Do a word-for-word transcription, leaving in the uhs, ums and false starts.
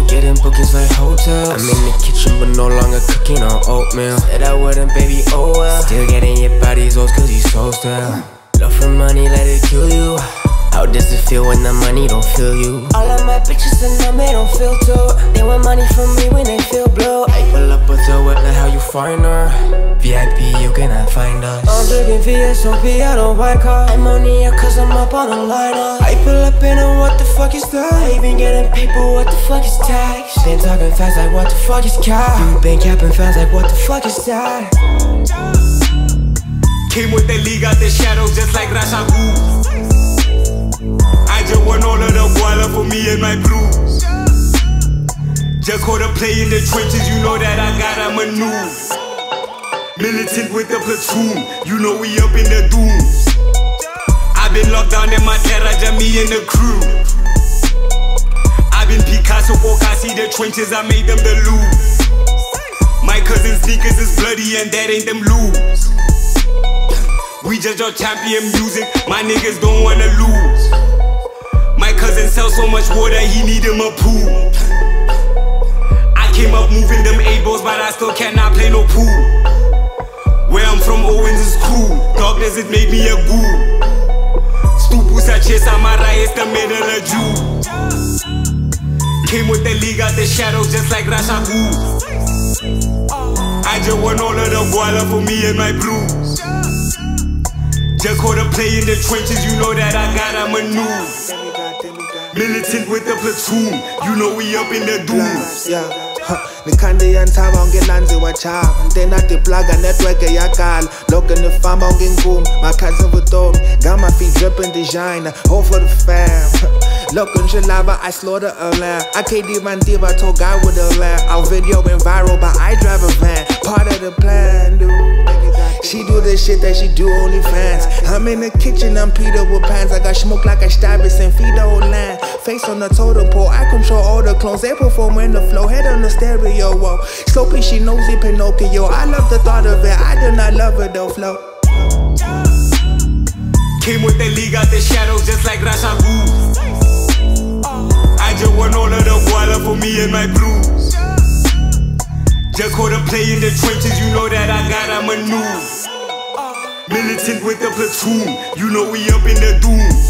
Getting bookings like hotels. I'm in the kitchen but no longer cooking on oatmeal. Said I wouldn't, baby, oh well. Still getting hit by these hoes cause you so stale. Love for money, let it kill you. How does it feel when the money don't feel you? All of my bitches and them, they don't feel too. They want money from me when they feel blue. I pull up with her, what the hell you find her? V I P, you cannot find us. I'm drinking V S O P, I don't buy cars. I'm on here cause I'm up on the lineup. I pull up in a what the fuck is that? I been getting paper, what the fuck is tax? Been talking fast like what the fuck is cap? You been capping fast like what the fuck is that? Came with the league out the shadows just like Rasha Goose. I just want all of the guala for me and my blues. Just caught a play in the trenches, you know that I gotta maneuver. Militant with the platoon, you know we up in the dunes. I've been locked down in my terra, just me and the crew. I've been Picasso, Okasi, the trenches, I made them the lose. My cousin's sneakers is bloody and that ain't them lose. We just your champion music, my niggas don't wanna lose. My cousin sells so much water, he need him a pool. I came up moving them A-balls, but I still cannot play no pool. Where I'm from, Owens is cool. Darkness, it made me a ghoul. Stupusa Chesa Mara, it's the middle of June. Came with the league out the shadows, just like Rasha Goose. I just want all of the guala for me and my blues. Just caught a play in the trenches, you know that I gotta maneuver. Militant with the platoon, you know we up in the dunes. Yeah, Nikandi yantaba ungelanziwa cha Ntena tiplaga network yakala Look in the farm boom. My cousin vutom Got my feet dripping designer All for the fam. Look in Jalava, I slaughter a lamb. I can't even diva, I told God with a lamb. Our video went viral, but I drive a van. Part of the plan, dude. She do the shit that she do only fans. I'm in the kitchen, I'm Peter with pants. I got smoke like I Stavis and feed the whole land. Face on the totem pole, I control all the clones. They perform in the flow, head on the stereo. Whoa. Slopey, she nosy Pinocchio. I love the thought of it, I do not love it though, flow. Came with the league out the shadows just like Rasha Goose. I just want all of the guala for me and my blues. Just caught a play in the trenches, you know that I gotta maneuver. Militant with the platoon, you know we up in the dunes.